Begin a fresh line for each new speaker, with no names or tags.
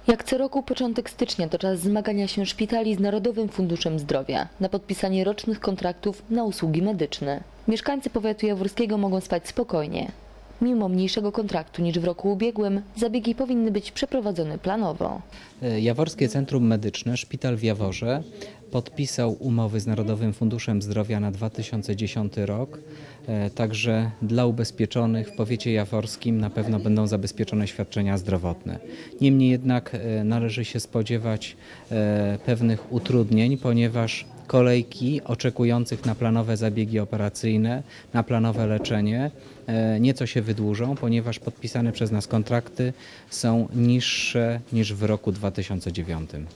Jak co roku początek stycznia to czas zmagania się szpitali z Narodowym Funduszem Zdrowia na podpisanie rocznych kontraktów na usługi medyczne. Mieszkańcy powiatu jaworskiego mogą spać spokojnie. Mimo mniejszego kontraktu niż w roku ubiegłym, zabiegi powinny być przeprowadzone planowo.
Jaworskie Centrum Medyczne, szpital w Jaworze, podpisał umowy z Narodowym Funduszem Zdrowia na 2010 rok. Także dla ubezpieczonych w powiecie jaworskim na pewno będą zabezpieczone świadczenia zdrowotne. Niemniej jednak należy się spodziewać pewnych utrudnień, ponieważ kolejki oczekujących na planowe zabiegi operacyjne, na planowe leczenie nieco się wydłużą, ponieważ podpisane przez nas kontrakty są niższe niż w roku 2009.